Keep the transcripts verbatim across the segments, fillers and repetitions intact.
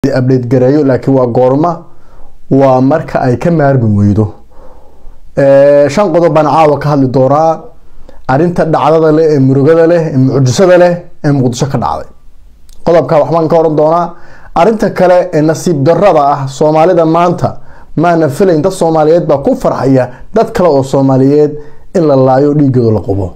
update gareeyo laakiin waa goorma waa marka ay ka maarmi weydo ee shan qodob baan caawa ka hadli doonaa arinta dhacdada leh ee murugada leh ee mucjisada leh ee Muqdisho ka dhacday qodobka waxaan ka oran doonaa arinta kale ee nasiib darrada ah Soomaalida maanta maana filayn dad Soomaaliyeed ba ku farxaya dad kale oo Soomaaliyeed in la laayo dhiigooda la qabo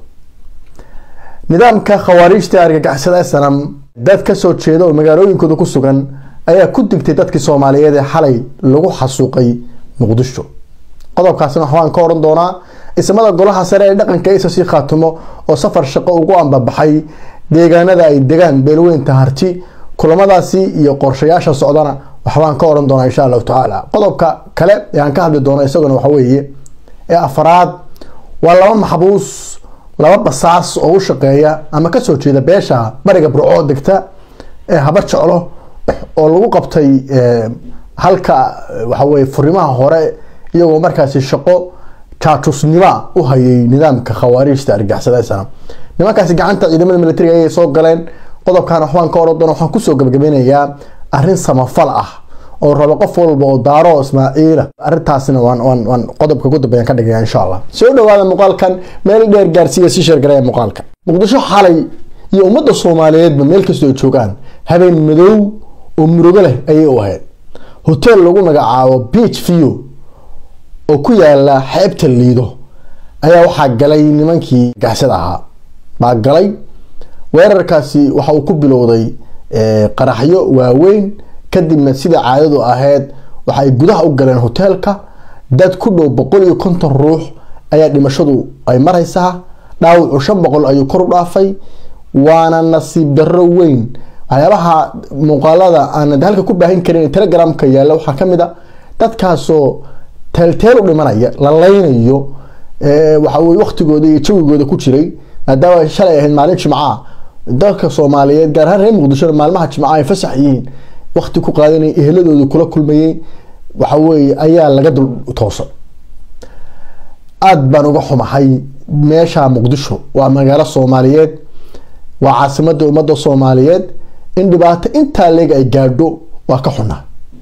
nidaamka khawaarijta argagixisada sanam dad ka soo jeeda oo magaalooyinkooda ku sugan ayaa ku digtay dadkii Soomaaliyeed ee xalay lagu xasuuqay Muqdisho qodobkaasna waxaan ka oran doonaa ismada golaha sare ee dhaqanka ay sii khaatumo oo safar shaqo ugu anbabaxay deegaanada ay degaan beelweynta harti kulamadaasi iyo qorshayaasha socdana waxaan ka oran doonaa insha Allah taala qodobka kale ee aan ka hadli doono isaguna waxa weeye ee afraad waa laba maxbuus laba basaas oo u shaqeeya ama ka soo jeeda beesha bariga burco degta ee haba jeclo oo lagu qabtay halka waxa weeye furimaha hore iyagoo markaasi shaqo jaatusnimo u hayay nidaamka khawaarijta argagixisada sanam nimankaasi gacanta ciidamada militariga ay soo galeen qodobkan waxaan ka oran doonaa waxaan ku soo gabagabeynayaa arrin samafal ah oo rabo qof walba oo daaro Ismaaciil arintaasina waan waan qodobka ugu dambeeyay ka dhigay insha Allah soo dhawaada muuqaalkan meel dheer gaarsiiya si share gareeya muuqaalka Muqdisho xalay iyo ummadda Soomaaliyeed meel kasta oo joogaan habeen madow oo murugo leh ayay u ahayd hotel lagu magacaabo Beach View oo ku yaala xeebta Liido ayaa waxa galay nimankii gacsada ahaa baa galay weerarkaasi waxa uu ku bilowday ee qaraxyo waaweyn kadibna sida caadadu ahayd waxa ay gudaha u galeen hotelka dad ku dhow boqol iyo konton ruux ayaa dhimashadu ay maraysaa dhaawac shan boqol ayuu kor u dhaafay waana nasiib darro weyn ayabaha muuqaalada aan halka ku baahin karin Telegram-ka yaala waxa kamid ah dadkaasoo teel u dhimanaya la laynayo ee waxa uu waqtigooda iyo jawigooda ku jiray maadaama shalay ahayd maalin Jimcaha dadka Soomaaliyeed gaar ahaan reer Muqdisho maalmaha Jimcaha ay fasax yihiin waqti ku qaadanay eheladooda kula kulmayay waxa weeye ayaa laga dul toosan aad baan uga xumahay meesha Muqdisho waa magaalo Soomaaliyeed waa caasimadda ummadda Soomaaliyeed in dhibaato inta leeg ay gaadho waa ka xunaa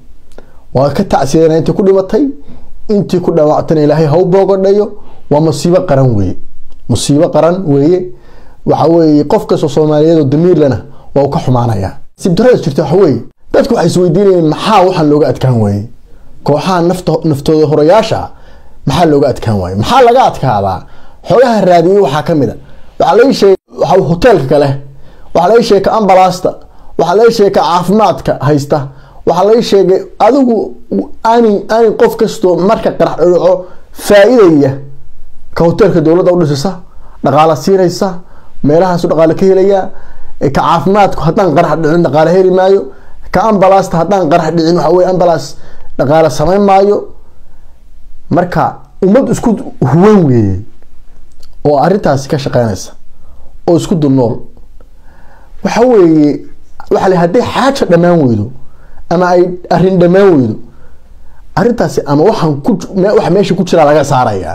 waa ka tacsiyeena inta ku dhimatay intii ku dhaawactay Ilaahay ha u boogadhayo waa musiibo qaran weeye musiibo qaran weeye waxa weeye qof kasta Soomaaliyeed oo damiir lana waa ka xumaanaya sibdarada jirta waxa weeye dadku waxay isweydiinayeen maxaa waxan looga adkaan waayay kooxaha nafta naftooda horayaasha maxaa looga adkaan waayay maxaa laga adkaadaa xoolaha raadiyo waxa kamid ah waxa la sheegay waxa hotelka kale waxa la sheegay ambalaasta waxa la sheegay caafimaadka haysta waxa la sheegay adigu aan aan qof kasto marka qarax dhaco faa'iideeya ka hotelka dawladda u dhisaysa dhaqaale siinaysa meelahaas dhaqaale ka helaya ka caafimaadku hadaan qarax dhicin dhaqaale heli maayo ka ambalaasta hadaan qarax dhicin waxa weey ambalaas dhaqaale sameyn maayo marka ummad isku huwan weeyay oo arintaas ka shaqeynaysa oo isku dulnool waxa weeye waxa la haday xaaja dhamaan weydo ama ay arin dhamaan weydo arintaasi ama waxan ku wax meesha ku jira laga saaraya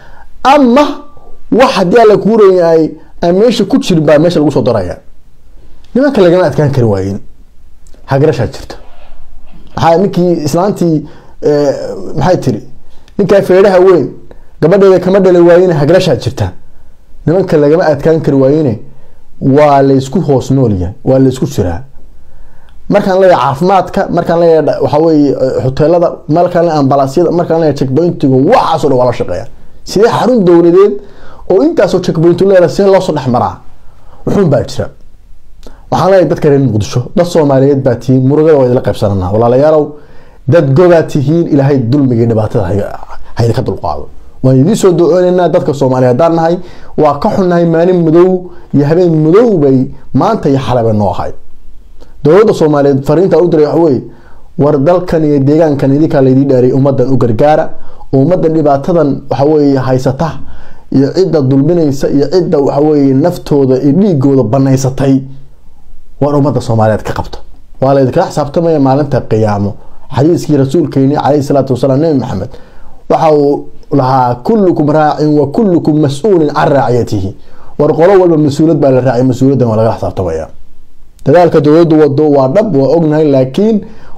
ama wax hadii la kuurayay ama meesha ku jira baa meesha lagu soo daraya nimanka laga adkaan kari waayeen hagarasha jirta waxa ninkii islaantii ee maxay tiri ninka feeraha weyn gabadheeda kama dhalay waayeen hagarasha jirta nimanka laga adkaan kari waayeen waa la isku hoos noolya waa la isku jiraa markaan leeyahay caafimaadka markaan leeyahay waxa weeye hoteelada markaan leeyahay ambalaasyada markaan leeyahay checkpointiga waxaas oo wala shaqeeya sidee xarun dawladeed oo intaas oo checkpoint leeyahay si loo soo dhaxmaraa wuxuu baa jira waxaan leeyahay dadka reer Muqdisho dad Soomaaliyeed baa tii murugada way la qaybsananaa walaalayaal dad gobaatihiin Ilaahay dulmiga dhibaatada hayda ka dulqaado waan idin soo ducoonaynaa dadka Soomaaliyeed darnahay waa ka xunahay maalin madow iyo habeen madow bay maanta iyo xalaba noo ahay dawladda Soomaaliyeed fariinta u diray waxa weeye war dalkan iyo deegaankan idinka la idin dhaaray ummadan u gargaara ummadan dhibaatadan waxa weeye haysata iyo cidda dulminaysa iyo cidda waxa weeye naftooda iyo dhiigooda banaysatay war ummadda Soomaaliyeed ka qabto waa la idinka xisaabtamaya maalinta qiyaamo xadiiskii rasuulkeena calayhi salaatu wasalaam nabi maxamed waxa uu lahaa kullukum raa'in wa kullukum mas'uulun 'an ra'iyatihi war qolo walba mas'uulad baa la raacay mas'uuladan waa laga xisaabtamaya dadaalka dawladdu wado waa dhab waa ognahay laakiin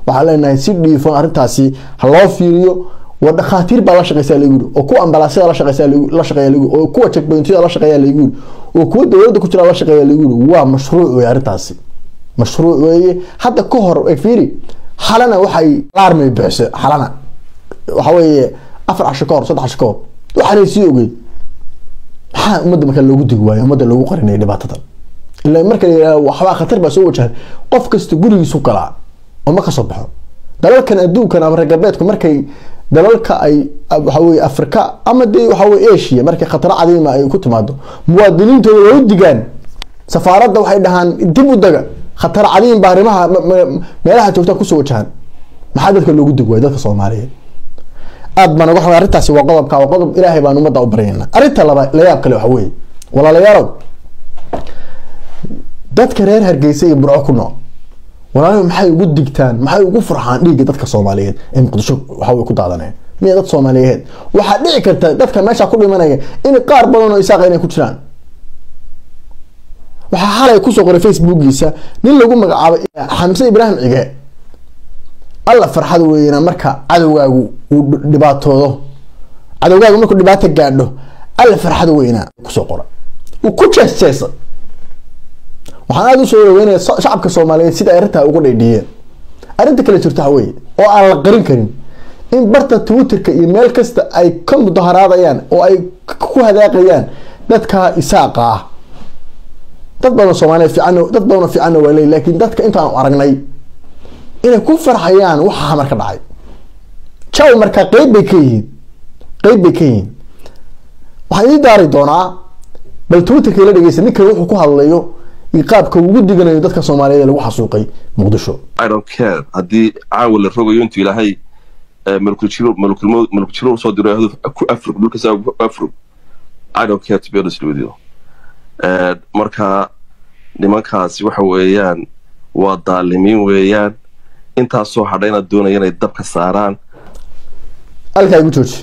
waxaa leenahay si dhiifan arrintaasi ha loo fiiriyo wadakhaatiir baa la shaqeysaa lagu yiri oo kuwa ambalaasada la shaqeysaa la shaqeeyaa lagu oo kuwa checkpointyada la shaqeeyaa lagu yiri oo kuwa dawladda ku jira la shaqeeyaa lagu yiri waa mashruuc weey arrintaasi mashruuc weeye hadda ka hor ay fiiri xalana waxay alarmay bixisay xalana waxa weeye afar casho ka hor saddex casho ka hor waxaan sii ogey maxaa ummadda marka loogu digi waayo ummadda loogu qarinay dhibaatada ilaa marka waxba khatar baa soo wajahay qof kasta gurigiisu kala oo ma ka soo baxo dalalkan adduunkan ama ragabeedku markay dalalka ay waxa weeye Afrika ama day waxa weeye Asia markay khatar cadiima ay ku timaado muwaadiniintooda way u digaan safaaradda waxay dhahaan dib u daga khatar cadiim baarimaha meelaha joogta ku soo wajahan maxaa dadka loogu dig waayo dadka Soomaaliyeed aad baan uga xumay arrintaasi waa qodobka waa qodob Ilaahay baan ummadda u baryayna arrinta laba la yaab kale waxa weeye walaalayaal dadka reer Hargeysa iyo Burco ku nool walaalayaal maxay ugu digtaan maxay ugu farxaan dhiiga dadka Soomaaliyeed ee Muqdisho waxa way ku daadanayaan miya dad Soomaaliyeed waxa dhici karta dadka meesha ku dhimanaya in qaar badan oo isaaq inay ku jiraan waxa xalay ku soo qoray Facebook-giisa nin lagu magacaabo Xamse Ibrahim Cige alla farxad weeyna marka cadawgaagu uu dhibaatoodo cadawgaagu markuu dhibaato gaadho alla farxad weeyna ku soo qoray uu ku jeesjeesa waxaan aad u soo dhaweynaa shacabka Soomaaliyeed sida ay arrinta ugu dheedhiyeen arrinta kale jirta way oo aan la qarin karin in barta Twitter-ka iyo meel kasta ay ka mudaharaadayaan oo ay ku hadaaqayaan dadka isaaqa ah dad badan Soomaaliyeed fiican dad badan fiican walay laakiin dadka inta aan aragnay inay ku farxayaan waxa marka dhacay jaw marka qayb bay ka yihiin qayb bay ka yihiin waxaan idin daari doonaa bal Twitter-ka la dhageysan ninka wuxuu ku hadlayo iqaabka ugu diganayo dadka Soomaaliyeed lagu xasuuqay Muqdisho I don't care hadii caawil rogayo intuu ilaahay malku jiro malku malku jiro soo diray ku Afrika dhulka saa Afrika I don't care to be honest with you ee marka nimankaasi waxa weeyaan waa daalimiin weeyaan inta soo hadhayna doonayaan inay dabka saaraan alka igu jooji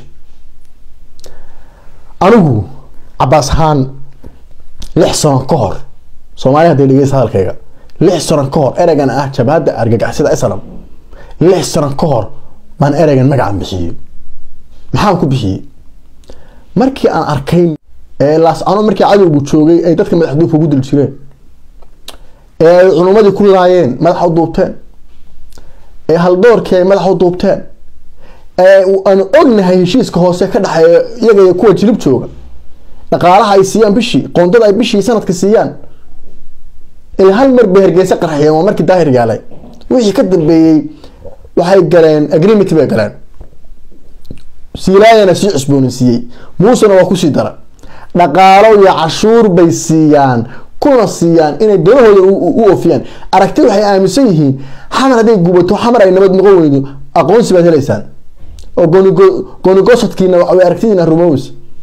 anigu Abbas Khan lix sano ka hor Soomaaliya hadii dhigay hadalkayga lix sano ka hor eragan ah jabhada argagixisada Islam lix sano ka hor baan eragan magac bixiyay maxaan ku bixiyay markii aan arkay ee laas ano markii cadowgu joogay ay dadka madaxduuf ugu dil jireen ee culumadii ku laayeen madax u duubteen ee hal doorkii madax u duubteen ee aan ognahay heshiiska hoose ka dhaxeeya iyaga iyo kuwa jilib jooga dhaqaalaha ay siiyaan bishii qoondada ay bishii sanadka siiyaan ilaa hal mar bay Hargeysa qarxiyeen oo markii daahir gaalay wixii ka dambeeyay waxay galeen agreement bay galeen siilaayana si cusboonsiiyay muusana waa ku sii dara dhaqaalo iyo cashuur bay siiyaan kuna siiyaan inay dawladooda u oofiyaan aragti waxay aaminsan yihiin xamar haday gubato xamar ay nabad noqon weydo aqoonsi baad heleysaan oo gooni gooni gosadkiina waxa aragtiina rumows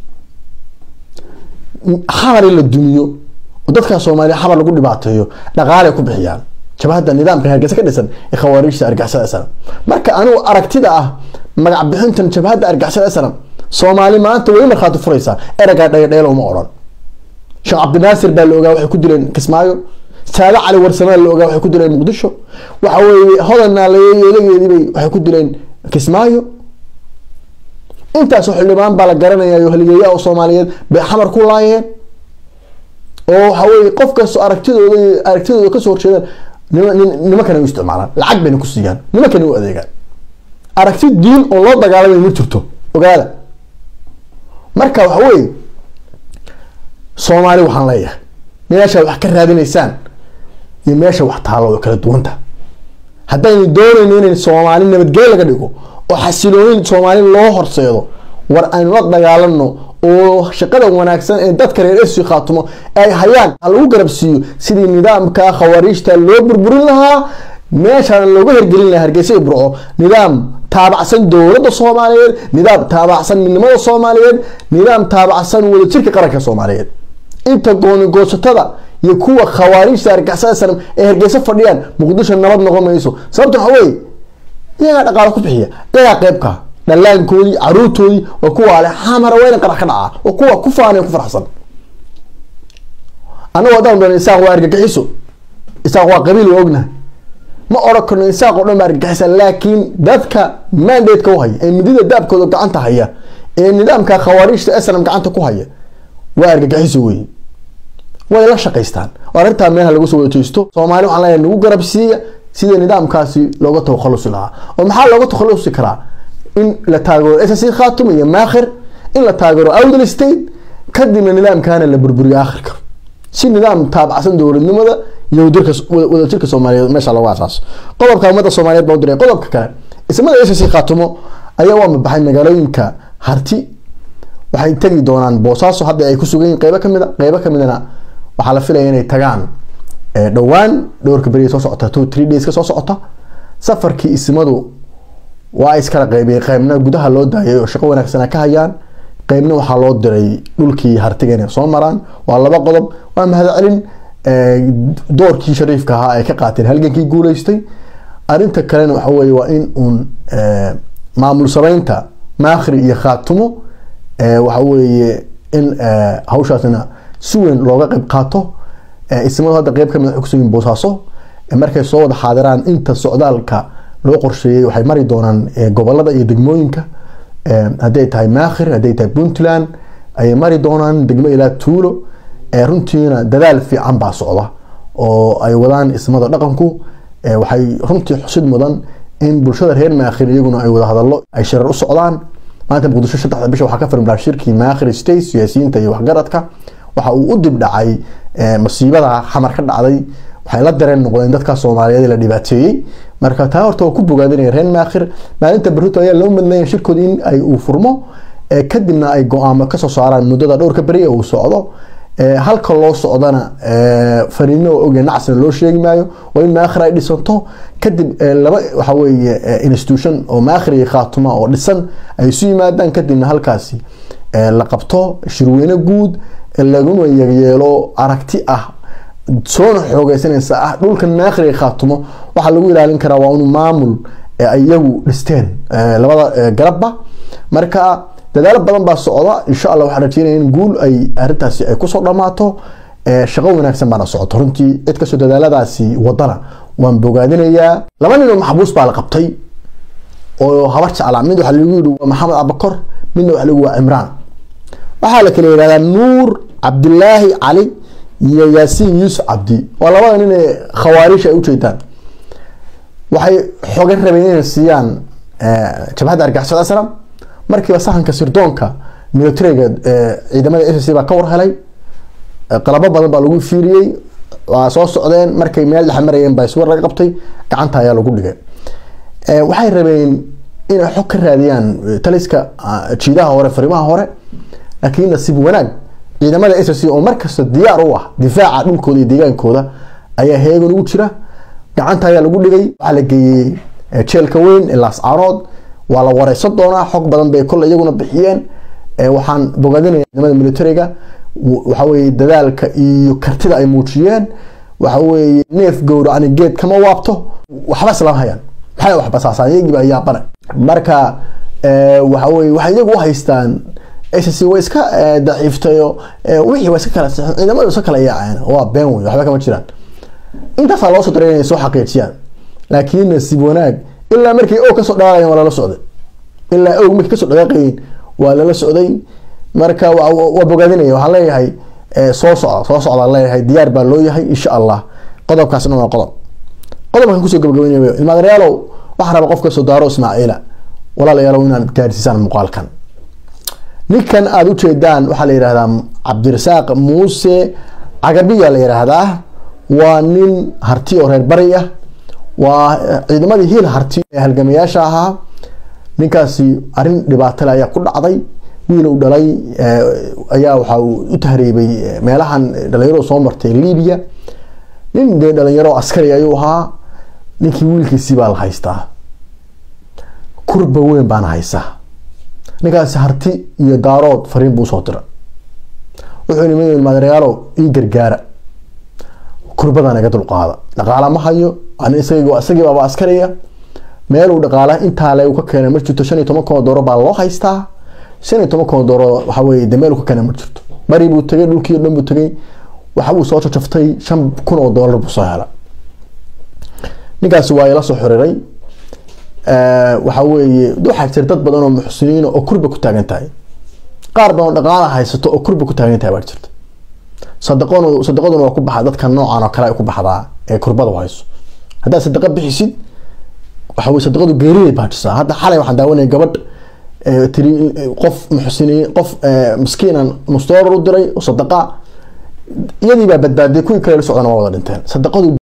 xamar la dumiyo dadka Soomaaliya xamar lagu dhibaateeyo dhaqaale ku bixiyaan jabhada nidaamka Hargeysa ka dhisan ee khawaarijta argagixisada Islam marka anu aragtida ah magac bixintan jabhada argagixisada Islam Soomaali maanta way marxaad furaysa eraga dhayl uma oran Sheekh Abdi Naasir baa looga waxay ku dileen Kismaayo Saada Cali Warsame looga waxay ku dileen Muqdisho waxa weeye hodanna leeyahay waxay ku dileen Kismaayo intaas xildhibaan baa la garanayaa haliyeeyaa oo Soomaaliyeed bay xamar ku laayeen oo waxa weeye qof kasto aragtidooda aragtidooda ka soo horjeedaan nimankan ay isticmaalaan lacag bay ku siiyaan nimankan u adeegaan aragti diin oo loo dagaalamay ma jirto ogaada marka waxa weeye Soomaali waxaan leeyahay meesha wax ka raadinaysaan iyo meesha wax taalo oo kala duwanta haddaynu doonayno in Soomaali nabadgelyo laga dhigo oo xasiloon Soomaali loo horseedo war aynu la dagaalano oo shaqada wanaagsan ee dadka reer Asia qaatumo ay hayaan lagu garabsiyo sidii nidaamka khawaarijta loo burburin lahaa meesha looga hirgelin lahaa Hargeysa iyo Burco nidaam taabacsan dawladda Soomaaliyeed nidaam taabacsan midnimada Soomaaliyeed nidaam taabacsan wadajirka qaranka Soomaaliyeed inta gooni goosatada iyo kuwa khawaarijta argagixisada Islam ee Hargeysa fadhiyaan Muqdisho nabad noqon mayso sababta waxa weeye iyaga dhaqaale ku bixiya iyaga qaybka dhalaankoodii caruurtoodii oo kuwa leh xamar weyn qarax ka dhaca oo kuwa ku faanay ku faraxsan ana wada doon isaaq waa argagixiso isaaq waa qabiil ogna ما أراكن إنسان قلنا ما رجعسا لكن ذاتك ما نديت كوهي المدينة داب كذا قعنت هيا النظام كخوارج تأثر قعنت كوهي وارجع يسوي ولا شقيستان وارنتها منها لو سوي تيستو Soomaali waxaan leeyahay lagu garabsiiyo sida nidaamkaasi looga takhaluus lahaa oo maxaa looga takhaluus karaa in la taageero S S C Khatum iyo Maakhir in la taageero Awdal State kadibna nidaamkaana la burburiyo aakhirka si nidaam taabacsan dowladnimada iyo wadajirka wadajirka Soomaaliyeed meesha lagu aasaas qodobka ummadda Soomaaliyeed baa u diray qodobka kale ismada S S C Khatum ayaa waa mabaxay magaalooyinka Harti waxay tagi doonaan Boosaaso hadda ay ku sugan yihiin qaybo kamid ah qaybo kamidna waxa la filayaa inay tagaan dhawaan dhowrka bari soo socota two three days ka soo socota safarkii ismadu waa iskala qaybay qaybna gudaha loo daayay oo shaqo wanaagsan ka hayaan qaybna waxa loo diray dhulkii Hartigeena soo maraan waa laba qodob waa mahadcelin doorkii shariifka ahaa ay ka qaateen halgankii guuleystay arinta kalena waxa weeye waa in uun maamul sameynta Maakhir iyo Khaatumo waxa weeye in hawshaasna si weyn looga qayb qaato ismadu hadda qayb kamid ah ku soo Boosaaso markay soo wada xaadiraan inta socdaalka loo qorsheeyay waxay mari doonaan gobolada iyo degmooyinka haday tahay Maakhir haday tahay Puntland ay mari doonaan degmo ilaa Tuulo runtiina dadaal fiican baa socda oo ay wadaan ismada dhaqanku waxay runtii xusid mudan in bulshada reer Maakhir iyaguna ay wada hadallo ay shirar u socdaan maanta Muqdisho saddex bisha waxa ka furmay shirkii Maakhir State siyaasiyiinta iyo waxgaradka waxa uu u dib dhacay masiibada xamar ka dhacday waxay la dareen noqdeen dadka Soomaaliyeed la dhibaateeyay marka taa horta ku bogaadinay reer Maakhir maalinta Barito ayaa loo madnay shirkooda in ay uu furmo kadibna ay go'aamo ka soo saaraan muddada dhowrka bari oo socdo halka loo socdana fariino oo ogeyn nacsan loo sheegi maayo waa in Maakhir ay dhisanto kadib laba waxa weeye institution oo Maakhir iyo Khaatuma oo dhisan ay soo yimaadaan kadibna halkaasi la qabto shirweyne guud laguna yeelo aragti ah soo xoogaysanaysa ah dhulka Maakhir iyo Khaatumo waxa lagu ilaalin karaa waa inuu maamul ay iyagu dhisteen labada garabba marka dadaal badan baa socda insha Allah waxaan rajaynayaa in guul ay arintaasi ay ku soo dhamaato shaqo wanaagsan baa socota runtii cid ka soo dadaaladaasi wadana waan bogaadinayaa laba nin oo maxbuus baa la qabtay oo habar jecel mid waxa lagu yiri waa Maxamed Abakar midna waxa lagu waa Imraan waxa la kala yiraahdaa Nuur Abdullaahi Ali iyo Yaasiin Yuusuf Cabdi oo labada nin ee khawaarish ay u jeedaan waxay xogan rabeen inay siiyaan jabhada argagixisada asram markii sahanka sirdoonka militariga ciidamada S S C baa ka war helay qalabo badan baa lagu fiiriyay waa soo socdeen markay meel dhex marayeen baa iswar laga qabtay gacanta ayaa lagu dhigay waxay rabeen inay xog ka raadiyaan taliska jiidaha hore fariimaha hore laakiin nasiib wanaag ciidamada S S C oo markasta diyaar u ah difaaca dhulkooda iyo deegaankooda ayaa heegan ugu jira gacanta ayaa lagu dhigay waxa la geeyay jeelka weyn ee Laas Caanood waa la wareysan doonaa xog badan bay kol iyaguna bixiyeen waxaan bogaadinayaa ciidamada militariga waxa weeye dadaalka iyo kartida ay muujiyeen waxa weeye neef gowracan geed kama waabto waxba isla hayaan maxay wax basaasayay ayaa bana marka waxa weeye waxa iyagu haystaan S S C way iska daciiftayo wixii way iska kala ciidamada iska kala yaaceen waa been weyn waxba kama jiraan inta fa loo soo dareeyay soo xaqiijiyaan laakiin nasiib wanaag ilaa markii oo ka soo dhaaqayeen wala la socday ilaa oo markii ka soo dhaaqayeen waa la socday marka waa bogaadinaya waxa leeyahay soo socda soo socda leeyahay diyaar baa loo yahay insha Allah qodobkaasna waa qodob qodobkan ku soo gabagabeeyay ilmaadareelo waxa raba qofka soo daaro Ismaaciila walaalayaal inaad gaarsiisaan muuqaalkan ninkan aad u jeedaan waxa la yiraahdaa Cabdirasaaq Muuse Cagabiya la yiraahdaa waa nin Harti oo reer bari ah waa ciidamadii hiil Harti ee halgamayaasha ahaa ninkaasi arin dhibaato leh ayaa ku dhacday wiil uu dhalay ayaa waxa uu u tahriibay meelahan dhalinyaro soo martay Liibiya nin dhalinyaro askari ayuu ahaa ninkii wiilkiisii baa la haystaa kurba weyn baan haysaa ninkaas Harti iyo daarood fariin buu soo diray wuxuu nimay madarayaalo ii gargaara kurbadan aga dulqaada dhaqaala ma hayo aan isagoo asagii baba askariya meel uu dhaqaala inta leh uu ka keenay ma jirto shan iyo toban kun oo doollar baa loo haystaa shan iyo toban kun oo doollar waxa weeye dameel uu ka keenay ma jirto bari buu tagay dhulkii dhan buu tagay waxa uu soo jaftay shan kun oo doollar buu soo helay ninkaasi waa ila soo xiriiray ee waxa weeye waxa jirta dad badan oo muxsiniin oo kurba ku taagan tahay qaar badan dhaqaalaha haysato oo kurba ku taagan tahay baa jirta sadaqoon sadaqaduna waa ku baxaa dadka noocan oo kale ay ku baxdaa ee kurbada hayso hadaa sadaqa bixisid waxa weeye sadaqadu geeriyay baajisaa hadda xalay waxaan daawanay gabadh ee tiri qof muxsiniin qof miskiinan mustoor u diray oo sadaqa iyadii baa badbaaday kuwii kale socdana waa wada dhinteen sadaqadu